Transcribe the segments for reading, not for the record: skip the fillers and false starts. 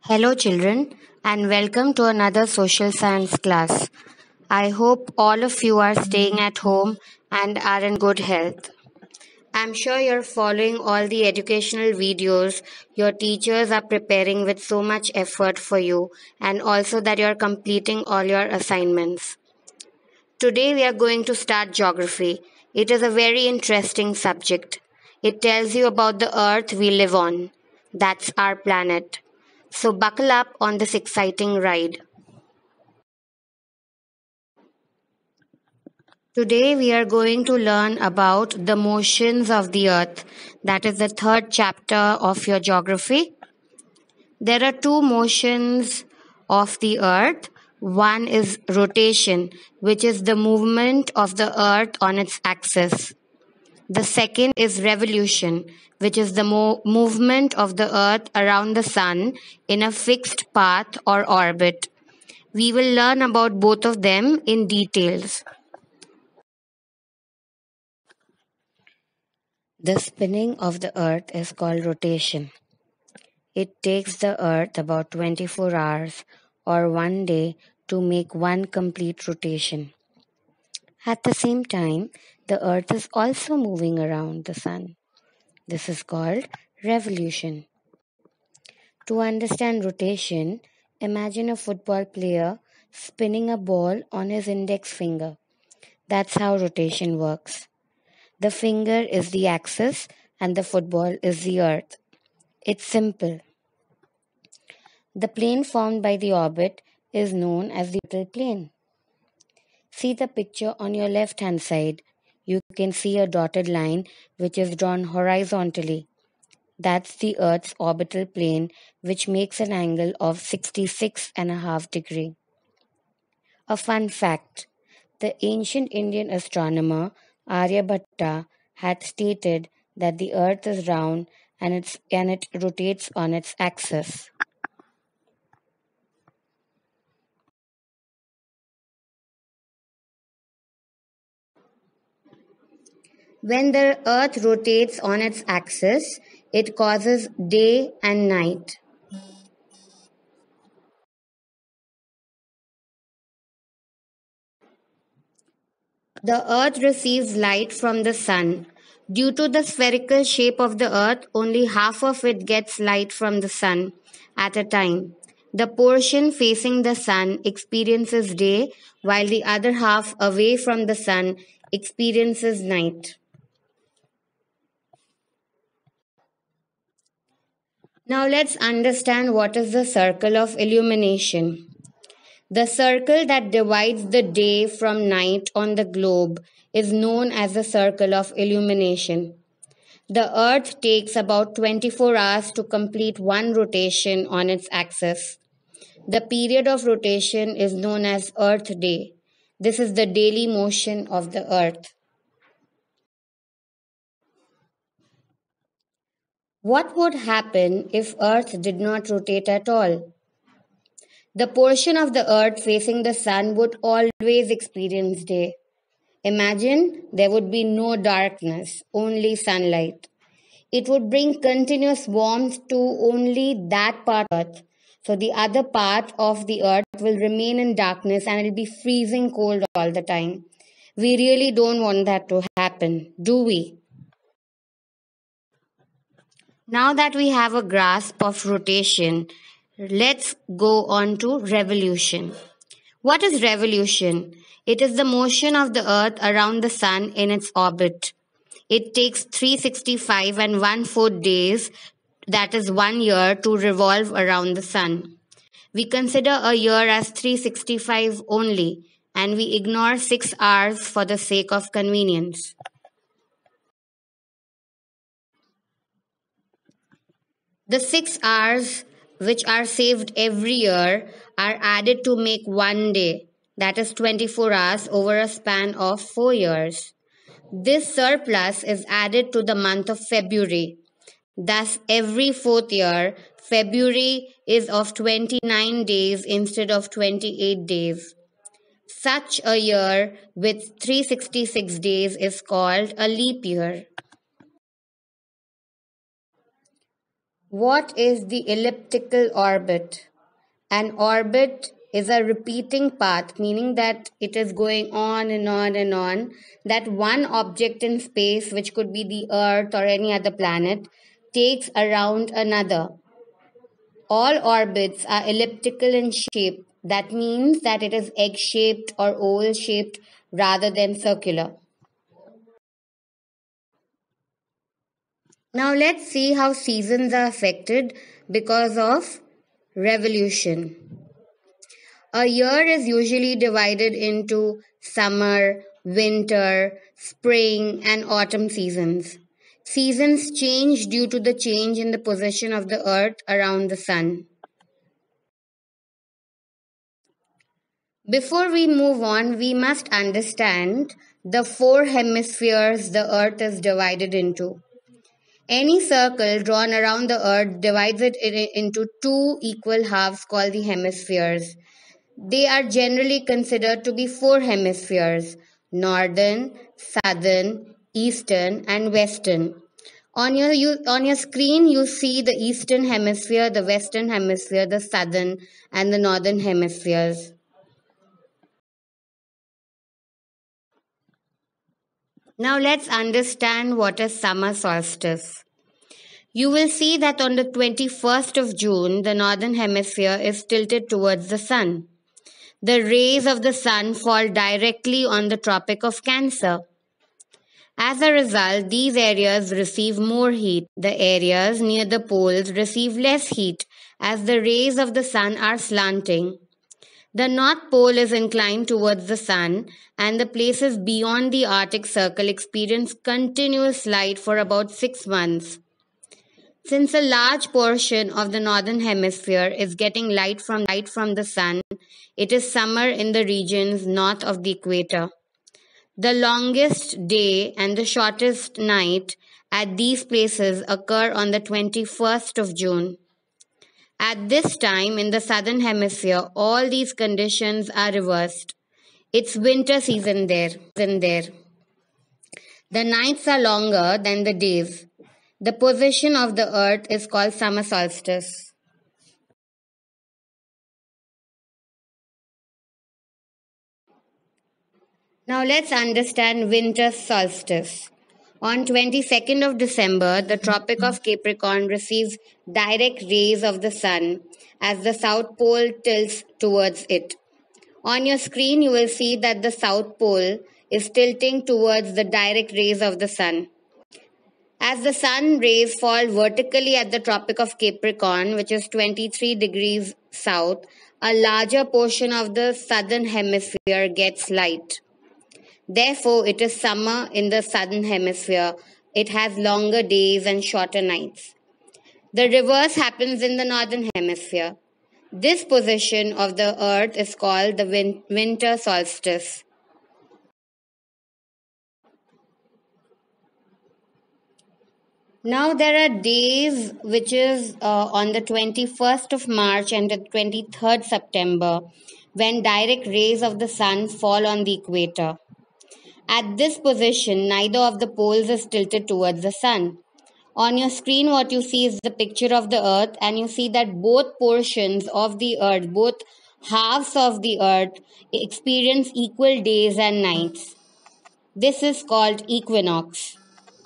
Hello, children, and welcome to another social science class. I hope all of you are staying at home and are in good health. I'm sure you're following all the educational videos your teachers are preparing with so much effort for you, and also that you're completing all your assignments. Today, we are going to start geography. It is a very interesting subject. It tells you about the earth we live on. That's our planet. So, buckle up on this exciting ride. Today, we are going to learn about the motions of the earth. That is the third chapter of your geography. There are two motions of the earth. One is rotation, which is the movement of the earth on its axis. The second is revolution, which is the movement of the earth around the sun in a fixed path or orbit. We will learn about both of them in details. The spinning of the earth is called rotation. It takes the earth about 24 hours or one day to make one complete rotation. At the same time, the earth is also moving around the sun. This is called revolution. To understand rotation, imagine a football player spinning a ball on his index finger. That's how rotation works. The finger is the axis and the football is the earth. It's simple. The plane formed by the orbit is known as the orbital plane. See the picture on your left hand side. You can see a dotted line which is drawn horizontally. That's the Earth's orbital plane, which makes an angle of 66.5 degrees. A fun fact: the ancient Indian astronomer Aryabhatta had stated that the Earth is round and it rotates on its axis. When the Earth rotates on its axis, it causes day and night. The Earth receives light from the Sun. Due to the spherical shape of the Earth, only half of it gets light from the Sun at a time. The portion facing the Sun experiences day, while the other half away from the Sun experiences night. Now let's understand what is the circle of illumination. The circle that divides the day from night on the globe is known as the circle of illumination. The Earth takes about 24 hours to complete one rotation on its axis. The period of rotation is known as Earth Day. This is the daily motion of the Earth. What would happen if Earth did not rotate at all? The portion of the Earth facing the Sun would always experience day. Imagine there would be no darkness, only sunlight. It would bring continuous warmth to only that part of Earth. So the other part of the Earth will remain in darkness and it'll be freezing cold all the time. We really don't want that to happen, do we? Now that we have a grasp of rotation, let's go on to revolution. What is revolution? It is the motion of the Earth around the Sun in its orbit. It takes 365 and 1/4 days, that is 1 year, to revolve around the Sun. We consider a year as 365 only, and we ignore 6 hours for the sake of convenience. The 6 hours which are saved every year are added to make one day, that is 24 hours over a span of 4 years. This surplus is added to the month of February. Thus, every fourth year, February is of 29 days instead of 28 days. Such a year with 366 days is called a leap year. What is the elliptical orbit? An orbit is a repeating path, meaning that it is going on and on and on, that one object in space, which could be the Earth or any other planet, takes around another. All orbits are elliptical in shape. That means that it is egg shaped or oval shaped rather than circular. Now let's see how seasons are affected because of revolution. A year is usually divided into summer, winter, spring, and autumn seasons. Seasons change due to the change in the position of the earth around the sun. Before we move on, we must understand the four hemispheres the earth is divided into. Any circle drawn around the earth divides it into two equal halves called the hemispheres. They are generally considered to be four hemispheres: northern, southern, eastern, and western. On your screen, you see the eastern hemisphere, the western hemisphere, the southern, and the northern hemispheres. Now let's understand what is summer solstice. You will see that on the 21st of June, the northern hemisphere is tilted towards the sun. The rays of the sun fall directly on the Tropic of Cancer. As a result, these areas receive more heat. The areas near the poles receive less heat as the rays of the sun are slanting. The North Pole is inclined towards the sun, and the places beyond the Arctic Circle experience continuous light for about 6 months. Since a large portion of the northern hemisphere is getting light from the sun, it is summer in the regions north of the equator. The longest day and the shortest night at these places occur on the 21st of June. At this time in the southern hemisphere, all these conditions are reversed. It's winter season there. The nights are longer than the days. The position of the earth is called summer solstice. Now let's understand winter solstice. On 22nd of December, the Tropic of Capricorn receives direct rays of the sun as the south pole tilts towards it. On your screen, you will see that the south pole is tilting towards the direct rays of the sun. As the sun rays fall vertically at the Tropic of Capricorn, which is 23 degrees south, a larger portion of the southern hemisphere gets light. Therefore, it is summer in the southern hemisphere. It has longer days and shorter nights. The reverse happens in the northern hemisphere. This position of the earth is called the winter solstice. Now there are days which is on the 21st of March and the 23rd September when direct rays of the sun fall on the equator. At this position, neither of the poles is tilted towards the sun. On your screen, what you see is the picture of the earth, and you see that both portions of the earth, both halves of the earth, experience equal days and nights. This is called equinox.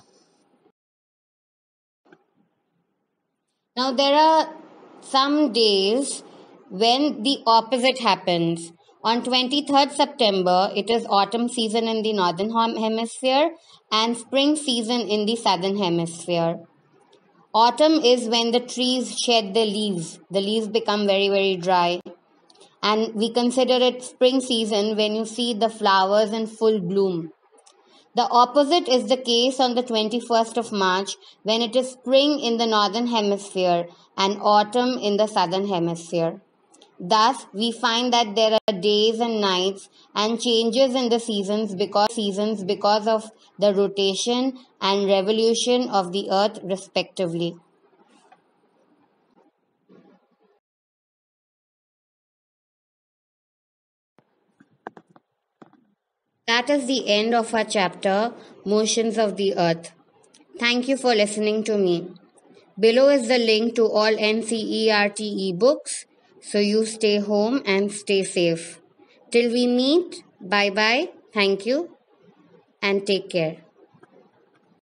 Now, there are some days when the opposite happens. On 23rd September, it is autumn season in the northern hemisphere and spring season in the southern hemisphere. Autumn is when the trees shed their leaves. The leaves become very, very dry. And we consider it spring season when you see the flowers in full bloom. The opposite is the case on the 21st of March when it is spring in the northern hemisphere and autumn in the southern hemisphere. Thus, we find that there are days and nights and changes in the seasons because of the rotation and revolution of the earth, respectively. That is the end of our chapter, Motions of the Earth. Thank you for listening to me. Below is the link to all NCERT books, so you stay home and stay safe. Till we meet, bye bye, thank you, and take care.